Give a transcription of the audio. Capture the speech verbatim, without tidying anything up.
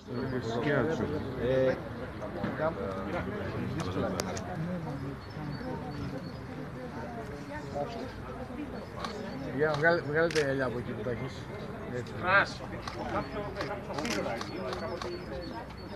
Σκιάτσο. Ε, δύσκολα. Για βγάλε τα γυαλιά από εκεί που τα έχεις. Έτσι.